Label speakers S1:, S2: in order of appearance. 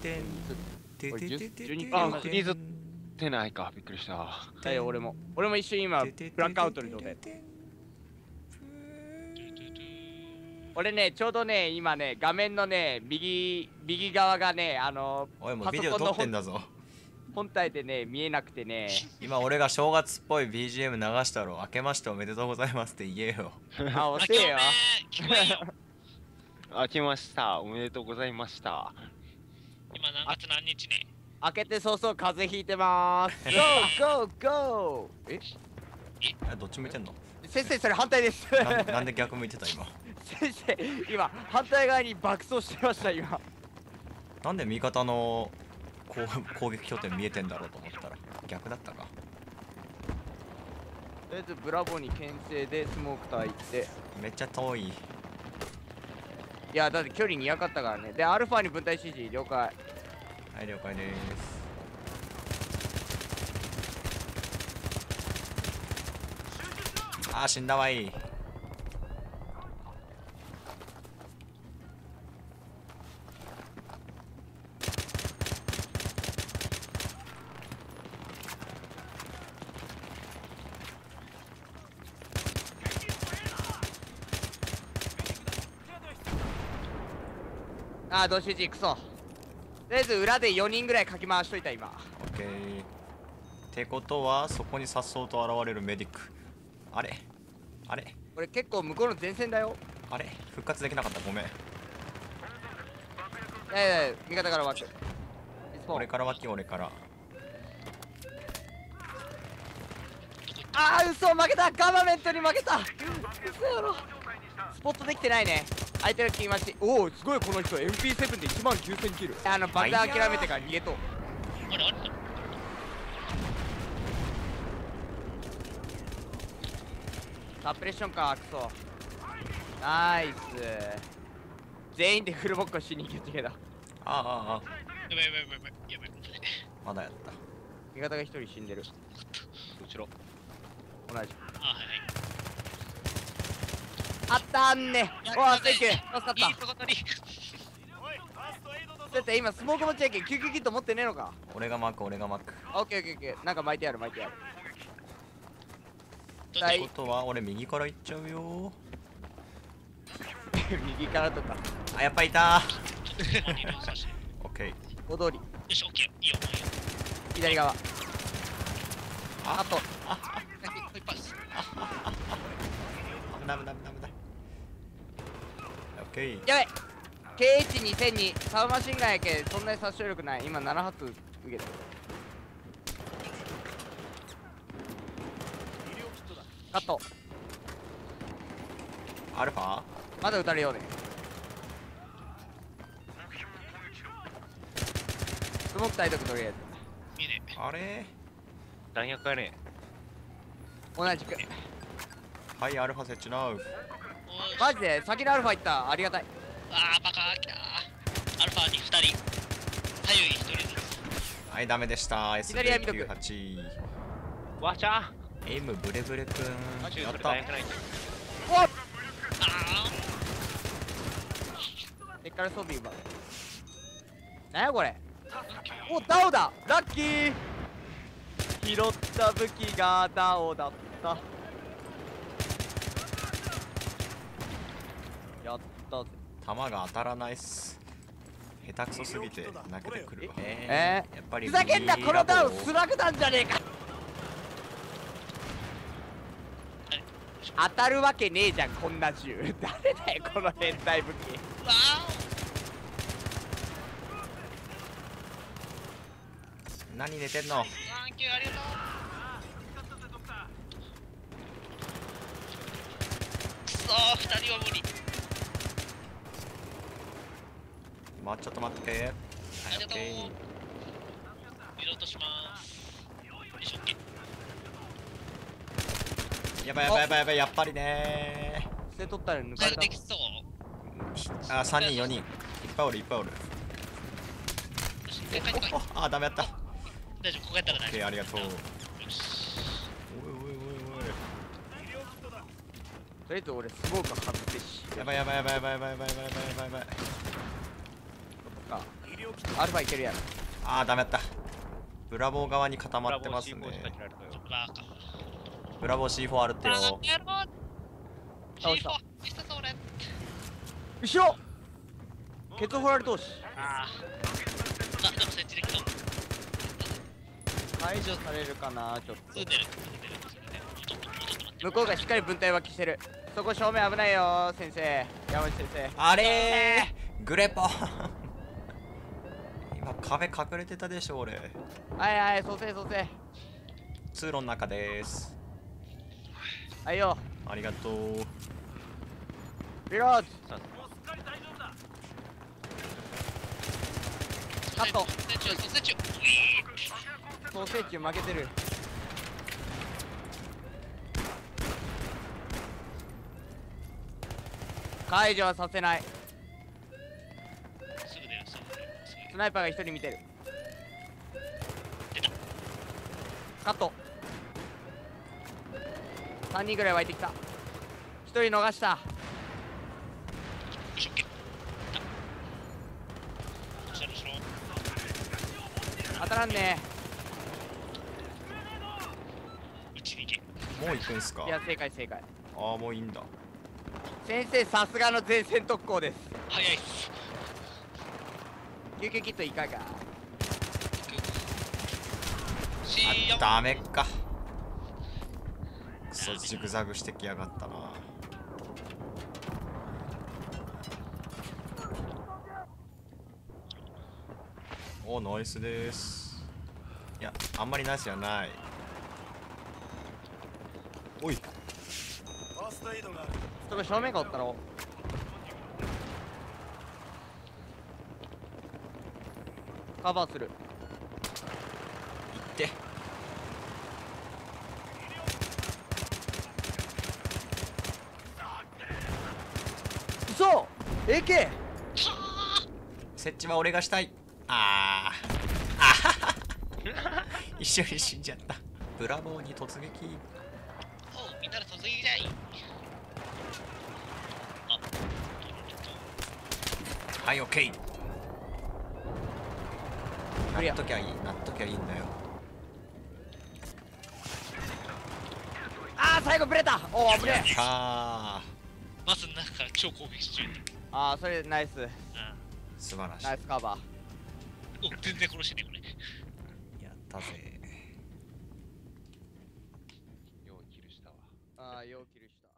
S1: あ、フリーズってないか。びっくりした。
S2: 俺も一瞬今ブラックアウトの状態。俺ね、ちょうどね、今ね、画面のね、右側がね、
S3: おい、もうビデオ撮ってんだぞ。
S2: 本体でね、見えなくてね。
S3: 今俺が正月っぽい BGM 流したろ。明けましておめでとうございますって言えよ。
S2: あ、遅えよ。
S1: 明けました。おめでとうございました。
S4: 今何月何日ね。
S2: 開けて早々風邪ひいてまーす。ゴーゴーゴー。
S3: どっち向いてんの？
S2: 先生、それ反対です。
S3: なんで逆向いてた今？
S2: 先生、今反対側に爆走してました今。
S3: なんで味方の攻撃拠点見えてんだろうと思ったら逆だったか。
S2: とりあえずブラボーに牽制でスモーク焚いて。
S3: めっちゃ遠い。
S2: いや、だって距離200かったからね。で、アルファに分体指示了解。
S3: はい、了解です。あー、死んだわい。
S2: あー、同士時クソ。とりあえず裏で4人ぐらいかき回しといた今。
S3: オッケー。ってことはそこにさっそうと現れるメディック。あれ
S2: これ結構向こうの前線だよ。
S3: あれ復活できなかった、ごめん。
S2: 味方から枠。
S3: 俺から脇、俺から。
S2: あー、嘘、負けた。ガバメントに負けた。嘘やろ。スポットできてないね。相手の切り待ち。おお、すごいこの人 MP7 で19000キル。爆弾諦めてから逃げとう。
S4: あれ
S2: サプレッションか、クソ。ナイス。全員でフルボッコしに行けた。
S4: やばいやばい。
S3: まだやった。
S2: 味方が一人死んでる。
S1: 後ろ。
S2: 同じ。
S4: あ、はいはい。
S2: あったんね。おわ、センキュー。助かった。
S4: いいとこ取り。
S2: だって今スモーク持ちやけん救急キット持ってねえのか。
S3: 俺がマーク。
S2: オッケーオッケーオッケー。なんか巻いてある。
S3: ってことは俺右から行っちゃうよ。
S2: 右からとか。
S3: あ、やっぱいた
S4: ちょっとリロードさせて。
S3: オッケー。
S2: 大通り。
S4: よし、オッケー。いいよ。
S2: 左側。あと。
S4: いっぱいです。
S3: 危ない。オッケー。
S2: やべ。KH2002 サブマシンガンやけんそんなに殺傷力ない。今7発受けてる。カット。
S3: アルファ
S2: まだ撃たれようね。スモーク耐えとくとりあえず。
S4: いいね。
S3: あれ
S1: 弾薬がね。
S2: 同じく。
S3: はい、アルファ設置なう。
S2: マジで先のアルファいった。ありがたい。
S4: あー、バカー来たー。アルファに2人。左右に1人ずつ。
S3: はい、ダメでした。
S2: 左は見とく。
S3: SB98。
S1: わちゃ
S3: エムブレブレくん。やった。
S1: 弾薬ないんだよ。
S2: おっ
S4: あ
S2: でっから装備奪う。なんやこれ。お、ダオだ。ラッキー。拾った武器がダオだった。やったぜ。
S3: 弾が当たらないっす。下手くそすぎて泣けてくるわ。
S2: や
S3: っぱり
S2: ふざけんな。このダウンスラグなんじゃねえか。当たるわけねえじゃんこんな銃。誰だよこの変態武器。
S4: ー、わ
S3: 何寝てんの？
S4: ーお。サンキュー、ありがとう。くそー、2人は無理。
S3: ちょっと待って。はい、
S4: ありがとう。
S3: オッケー。
S4: リロードしまーす。よいしょ、オッケー。
S3: やばい、やっぱりね
S2: 捨て取ったら抜かれた。
S4: できそう。
S3: ー。あ、3人、4人。いっぱいおる。
S4: よし、一回帰ってこい。
S3: あ、ダメやった。
S4: 大丈夫、ここやったら大丈
S3: オッケー、ありがとう。
S4: 夫。よし。
S3: おい。
S2: とりあえず俺スモーク外せし。
S3: やばい。
S2: かアルファいけるやろ。
S3: あーダメだった。ブラボー側に固まってますね。
S1: ブラボー C4 仕掛けられたよ。
S4: バカ。
S3: ブラボー C4 あるってよ。
S4: あ、やろう。
S2: 倒した
S4: C4 したぞ俺。
S2: 後ろケツホラル同士
S4: ああ、でも設置できた。
S2: 解除されるかな。ちょっと
S4: 撃てる。撃てる。ちょっと待って。
S2: 向こうがしっかり分隊脇してる。そこ正面危ないよ先生。山内先生。
S3: あれーグレポン今壁隠れてたでしょ俺。
S2: はいはい、蘇生蘇生。
S3: 通路の中です。
S2: はいよ。
S3: ありがとう。
S2: リロード。カット。蘇生中負けてる。解除はさせない。
S4: すぐ出る。
S2: スナイパーが一人見てる。
S4: 出た。
S2: カット。3人ぐらい湧いてきた。1人逃した。
S4: よし、オッケー。後ろ。
S2: 当たらんね。
S4: うちに行け。
S3: もう行くんすか。
S2: いや正解正解。
S3: ああもういいんだ。
S2: 先生さすがの前線特攻です。
S4: 早いっす。
S2: 救急キットいかが。
S4: C4。
S3: ダメか。クソジグザグしてきやがったな。おナイスです。いやあんまりナイスじゃない。おい
S2: そこ正面がおったろ。カバーする。
S3: 行って。
S2: 嘘 AK。
S3: 設置は俺がしたい。ああ一緒に死んじゃった。ブラボーに突撃。
S4: おう、みんなで突撃じゃい。あ、
S3: はいオッケー。
S2: クリア。
S3: なっときゃいいんだよ。
S2: あー最後ブレた。おお危ねえ。
S3: さあ
S4: バスの中から超攻撃中。
S2: あーそれナイス
S3: 素晴らしい。
S2: ナイスカバー。
S4: お、全然殺してねこれ。
S3: やったぜ。
S1: ようキルしたわ。
S2: ああようキルした。